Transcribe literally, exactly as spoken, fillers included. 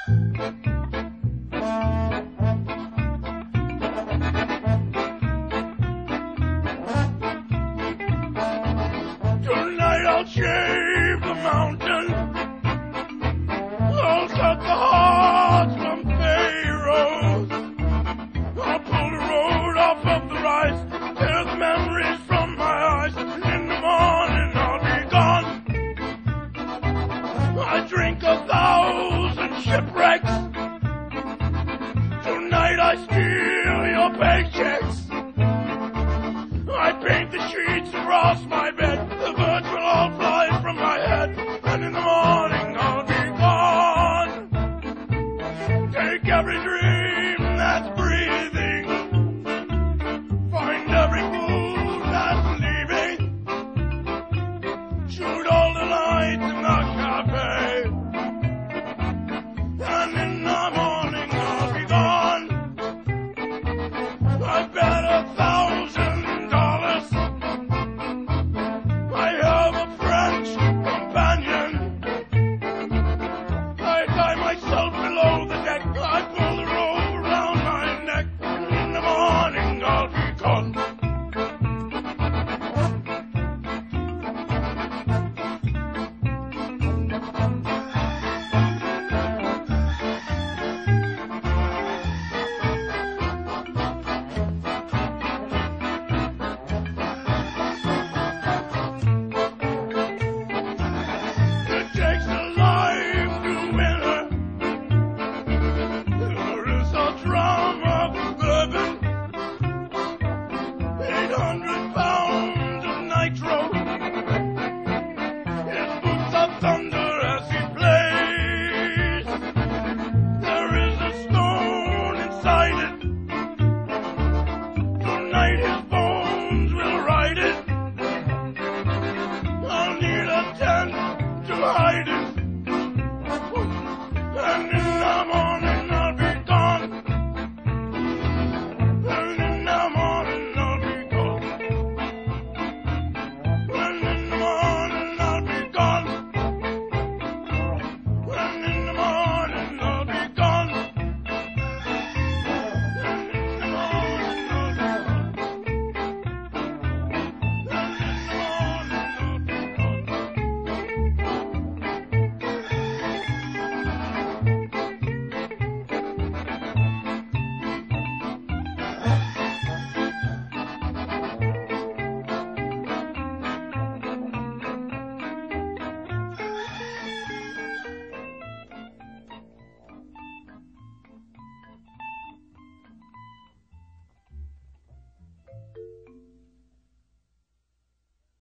Tonight I'll shave the mountain, I'll cut the hearts from pharaohs, I'll pull the road off of the rise, tear the memories from my eyes. In the morning I'll be gone. I drink a thousand shipwrecks. Tonight I steal your paychecks. I paint the sheets across my bed. The birds will all fly from my head. And in the morning I'll be gone. Take every dream that's breathing. Find every fool that's leaving. Shoot all the lights in the cafe. And in the morning I'll be gone. I bet a thousand dollars I have a French companion. I tie myself below the deck. I pull the rope around my neck. And in the morning I'll be gone. It takes a life to win her. There is a drum of bourbon, eight hundred pounds of nitro. His boots of thunder as he plays. There is a stone inside it. Tonight his bones will ride it. I'll need a tent to hide it.